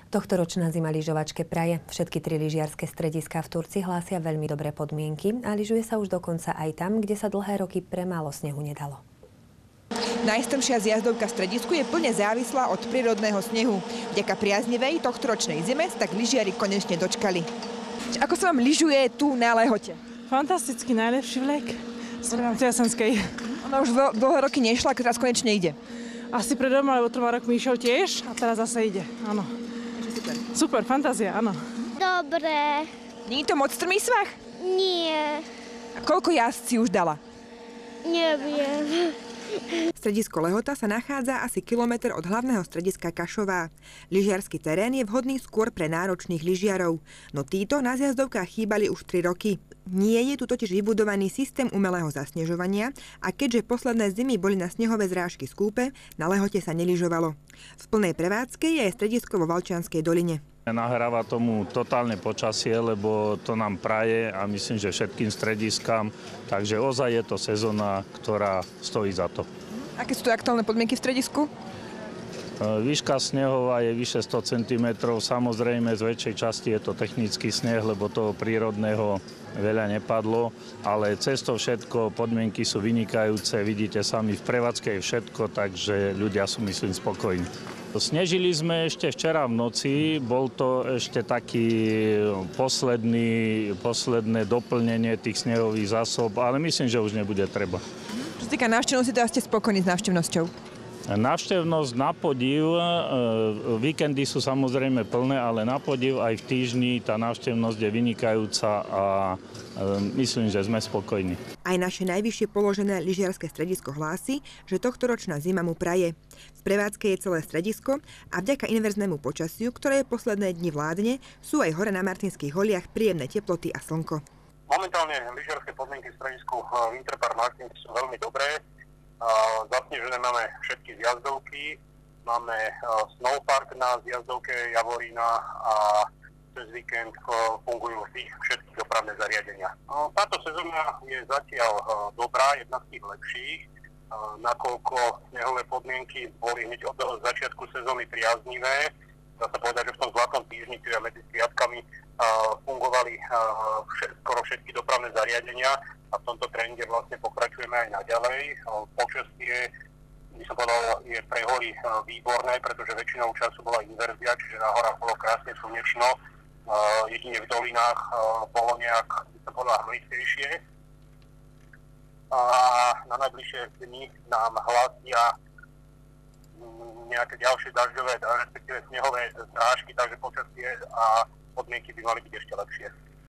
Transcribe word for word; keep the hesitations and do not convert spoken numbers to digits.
Tohtoročná zima lyžovačke praje. Všetky tri lyžiarske strediská v Turci hlásia veľmi dobré podmienky a lyžuje sa už dokonca aj tam, kde sa dlhé roky premálo snehu nedalo. Najstrmšia zjazdovka v stredisku je plne závislá od prírodného snehu. Vďaka priaznivej tohtoročnej zime sa tak lyžiari konečne dočkali. Ako sa vám lyžuje tu na Lehote? Fantasticky, najlepší vlek z Jasenskej. Ona už dlhé roky nešla, a teraz konečne ide. Asi pred doma, lebo trvá rok išiel tiež a teraz zase ide, áno. Super. Super, fantázia, áno. Dobre. Nie je to moc strmý svah? Nie. A koľko jazd si už dala? Neviem. Stredisko Lehota sa nachádza asi kilometr od hlavného strediska Kašová. Lyžiarsky terén je vhodný skôr pre náročných lyžiarov, no títo na zjazdovkách chýbali už tri roky. Nie je tu totiž vybudovaný systém umelého zasnežovania a keďže posledné zimy boli na snehové zrážky skúpe, na Lehote sa nelyžovalo. V plnej prevádzke je aj stredisko vo Valčianskej doline. Nahráva tomu totálne počasie, lebo to nám praje a myslím, že všetkým strediskám. Takže ozaj je to sezóna, ktorá stojí za to. Aké sú tu aktuálne podmienky v stredisku? Výška snehová je vyše sto centimetrov. Samozrejme, z väčšej časti je to technický sneh, lebo toho prírodného veľa nepadlo. Ale cez to všetko podmienky sú vynikajúce. Vidíte sami, v prevádzke je všetko, takže ľudia sú, myslím, spokojní. Snežili sme ešte včera v noci, bol to ešte taký posledný, posledné doplnenie tých snehových zásob, ale myslím, že už nebude treba. Čo sa týka návštevnosti, teda ste spokojní s návštevnosťou? Návštevnosť na podiv, víkendy sú samozrejme plné, ale na podiv aj v týždni tá návštevnosť je vynikajúca a myslím, že sme spokojní. Aj naše najvyššie položené lyžiarske stredisko hlási, že tohtoročná zima mu praje. V prevádzke je celé stredisko a vďaka inverznému počasiu, ktoré posledné dni vládne, sú aj hore na Martinských holiach príjemné teploty a slnko. Momentálne lyžiarske podmienky v stredisku Winterpark Martin sú veľmi dobré. Zasnežené máme všetky zjazdovky, máme snowpark na zjazdovke Javorína a cez víkend fungujú všetky dopravné zariadenia. Táto sezóna je zatiaľ dobrá, jedna z tých lepších, nakoľko snehové podmienky boli hneď od začiatku sezóny priaznivé. Dá sa povedať, že v tom zlatom týždni, čiže medzi sviatkami, fungovali skoro všetky dopravné zariadenia a v tomto trende vlastne pokračujeme aj naďalej. Počasie, by som povedal, je pre hory výborné, pretože väčšinou času bola inverzia, čiže na horách bolo krásne slnečno. Jedine v dolinách bolo nejak, by som povedal, hmlistejšie. A na najbližšie dni nám hlásia nejaké ďalšie dažďové, respektíve snehové zrážky, takže počasie a podmienky by mali byť ešte lepšie.